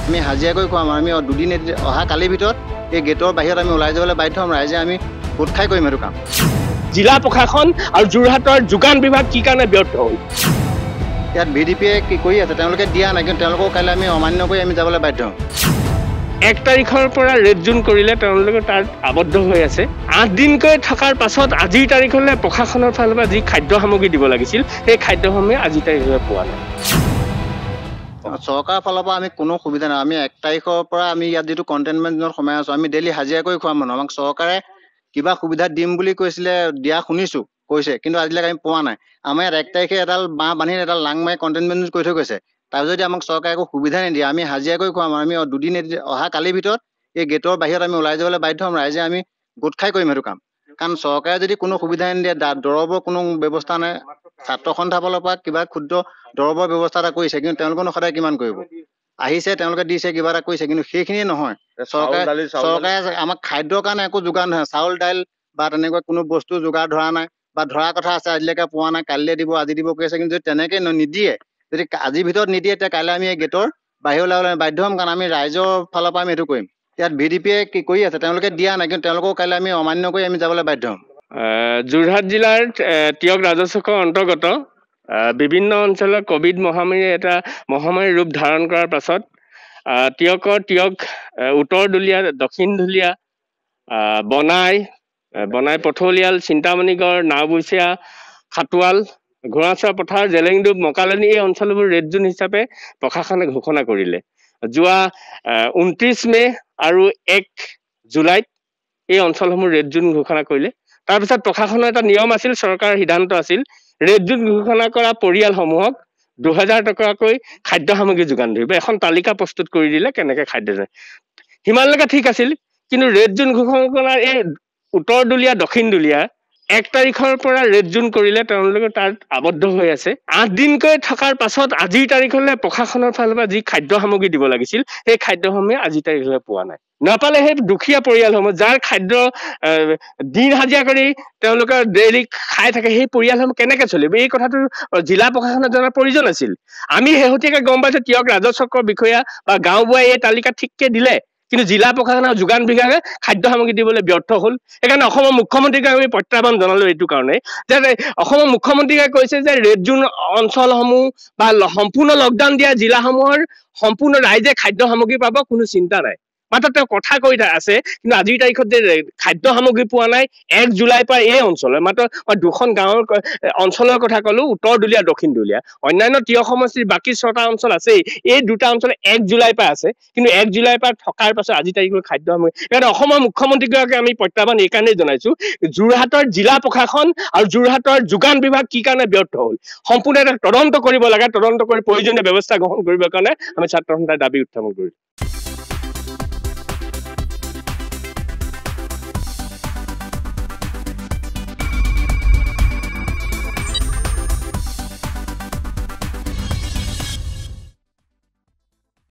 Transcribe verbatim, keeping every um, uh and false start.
আমি হাজিৰা কৰি খুৱাম আমি দুদিন অহা কালিৰ ভিতৰত এই গেটৰ বাহিৰত আমি ওলাই যাবলৈ বাধ্য হ'ম ৰাইজে আমি গোট খাই কৰিম এইটো কাম জিলা প্ৰশাসন আৰু যোৰহাটৰ যোগান বিভাগ কি কাৰণে ব্যৰ্থ হ'ল ইয়াত ভি ডি পিয়ে কি কৰি আছে তেওঁলোকে দিয়া নাই কিন্তু তেওঁলোকক কাইলৈ আমি অমান্য কৰি আমি যাবলৈ বাধ্য হ'ম এক তাৰিখৰ পৰা ৰেড জোন কৰিলে তেওঁলোকে তাত আবদ্ধ হৈ আছে আঠ দিনকৈ থকাৰ পাছত আজিৰ তাৰিখলৈ প্ৰশাসনৰ ফালৰ পৰা যি খাদ্য সামগ্ৰী দিব লাগিছিল সেই খাদ্যসমূহ আজিৰ তাৰিখলৈ পোৱা নাই চৰকাৰৰ ফালৰ পৰা আমি কোনো সুবিধা নাই আমি এক তাৰিখৰ পৰা আমি ইয়াত যিটো কণ্টেইনমেণ্ট জোনত সোমাই আছোঁ আমি ডেইলি হাজিৰা কৰি খোৱা মানুহ আমাক চৰকাৰে কিবা সুবিধা দিম বুলি কৈছিলে দিয়া শুনিছোঁ কৈছে কিন্তু আজিলৈকে আমি পোৱা নাই আমাৰ ইয়াত এক তাৰিখে এডাল বাঁহ বান্ধি এডাল লাং মাৰি কণ্টেইনমেণ্ট জোন কৰি থৈ গৈছে তাৰপিছত যদি আমাক চৰকাৰে একো সুবিধা নিদিয়ে আমি হাজিৰা কৰি খোৱা মানুহ আমি দুদিন অহা কালিৰ ভিতৰত এই গেটৰ বাহিৰত আমি ওলাই যাবলৈ বাধ্য হ'ম ৰাইজে আমি গোট খাই কৰিম সেইটো কাম কাৰণ চৰকাৰে যদি কোনো সুবিধা নিদিয়ে দৰৱৰ কোনো ব্যৱস্থা নাই ছাত্ৰ সন্থাৰ ফালৰ পৰা কিবা ক্ষুদ্ৰ দৰৱৰ ব্যৱস্থা এটা কৰিছে কিন্তু তেওঁলোকেনো সদায় কিমান কৰিব আহিছে তেওঁলোকে দিছে কিবা এটা কৰিছে কিন্তু সেইখিনিয়ে নহয় চৰকাৰে চৰকাৰে আমাক খাদ্যৰ কাৰণে একো যোগান নহয় চাউল দাইল বা তেনেকুৱা কোনো বস্তু যোগাৰ ধৰা নাই বা ধৰা কথা আছে আজিলৈকে পোৱা নাই কাইলৈ দিব আজি দিব কৈছে কিন্তু যদি তেনেকৈ নিদিয়ে যদি আজিৰ ভিতৰত নিদিয়ে তেতিয়া কাইলৈ আমি এই গেটৰ বাহিৰলৈ ওলাই বাধ্য হ'ম কাৰণ আমি ৰাইজৰ ফালৰ পৰা আমি এইটো কৰিম ইয়াত ভি ডি পিয়ে কি কৰি আছে তেওঁলোকে দিয়া নাই কিন্তু তেওঁলোকক কাইলৈ আমি অমান্য কৰি আমি যাবলৈ বাধ্য হ'ম যোৰহাট জিলাৰ টিয়ক ৰাজচক্ৰৰ অন্তৰ্গত বিভিন্ন অঞ্চলত কোভিড মহামাৰীয়ে এটা মহামাৰীৰ ৰূপ ধাৰণ কৰাৰ পাছত টিয়কৰ টিয়ক উত্তৰ দুলীয়া দক্ষিণ দুলীয়া বনাই বনাই পথলিয়াল চিন্তামণিগড় নাওবৈচীয়া খাটোৱাল ঘোঁৰাচৰা পথাৰ জেলেংডুব মকালনি এই অঞ্চলবোৰ ৰেড জোন হিচাপে প্ৰশাসনে ঘোষণা কৰিলে যোৱা ঊনত্ৰিছ মে' আৰু এক জুলাইত এই অঞ্চলসমূহ ৰেড জোন ঘোষণা কৰিলে তাৰপিছত প্ৰশাসনৰ এটা নিয়ম আছিল চৰকাৰৰ সিদ্ধান্ত আছিল ৰেড জোন ঘোষণা কৰা পৰিয়ালসমূহক দুহেজাৰ টকাকৈ খাদ্য সামগ্ৰী যোগান ধৰিব এখন তালিকা প্ৰস্তুত কৰি দিলে কেনেকৈ খাদ্য যায় সিমানলৈকে ঠিক আছিল কিন্তু ৰেড জোন ঘোষণা কৰাৰ এই উত্তৰ দুলীয়া দক্ষিণ দুলীয়া এক তাৰিখৰ পৰা ৰেড জোন কৰিলে তেওঁলোকে তাত আবদ্ধ হৈ আছে আঠ দিনকৈ থকাৰ পাছত আজিৰ তাৰিখলৈ প্ৰশাসনৰ ফালৰ পৰা যি খাদ্য সামগ্ৰী দিব লাগিছিল সেই খাদ্যসমূহ আজিৰ তাৰিখলৈ পোৱা নাই নাপালে সেই দুখীয়া পৰিয়ালসমূহ যাৰ খাদ্য দিন হাজিৰা কৰি তেওঁলোকে ডেইলি খাই থাকে সেই পৰিয়ালসমূহ কেনেকৈ চলিব এই কথাটো জিলা প্ৰশাসনে জনাৰ প্ৰয়োজন আছিল আমি শেহতীয়াকৈ গম পাইছোঁ টিয়ক ৰাজচক্ৰৰ বিষয়া বা গাঁওবুঢ়াই এই তালিকা ঠিককৈ দিলে কিন্তু জিলা প্ৰশাসনৰ যোগান বিভাগে খাদ্য সামগ্ৰী দিবলৈ ব্যৰ্থ হ'ল সেইকাৰণে অসমৰ মুখ্যমন্ত্ৰীক আমি প্ৰত্যাহ্বান জনালোঁ এইটো কাৰণে যে অসমৰ মুখ্যমন্ত্ৰীয়ে কৈছে যে ৰেড জোন অঞ্চলসমূহ বা সম্পূৰ্ণ লকডাউন দিয়া জিলাসমূহৰ সম্পূৰ্ণ ৰাইজে খাদ্য সামগ্ৰী পাব কোনো চিন্তা নাই মাত্ৰ তেওঁ কথা কৈ আছে কিন্তু আজিৰ তাৰিখত যে খাদ্য সামগ্ৰী পোৱা নাই এক জুলাইৰ পৰা এই অঞ্চলৰ মাত্ৰ মই দুখন গাঁৱৰ অঞ্চলৰ কথা ক'লো উত্তৰ দুলীয়া দক্ষিণ দুলীয়া অন্যান্য টিয়ক সমষ্টিৰ বাকী ছটা অঞ্চল আছেই এই দুটা অঞ্চল এক জুলাইৰ পৰা আছে কিন্তু এক জুলাইৰ পৰা থকাৰ পাছত আজি তাৰিখৰ খাদ্য সামগ্ৰী সেইকাৰণে অসমৰ মুখ্যমন্ত্ৰীগৰাকীক আমি প্ৰত্যাহ্বান এইকাৰণেই জনাইছো যোৰহাটৰ জিলা প্ৰশাসন আৰু যোৰহাটৰ যোগান বিভাগ কি কাৰণে ব্যৰ্থ হ'ল সম্পূৰ্ণ এটা তদন্ত কৰিব লাগে তদন্ত কৰি প্ৰয়োজনীয় ব্যৱস্থা গ্ৰহণ কৰিবৰ কাৰণে আমি ছাত্ৰ সন্থাৰ দাবী উত্থাপন কৰিছোঁ।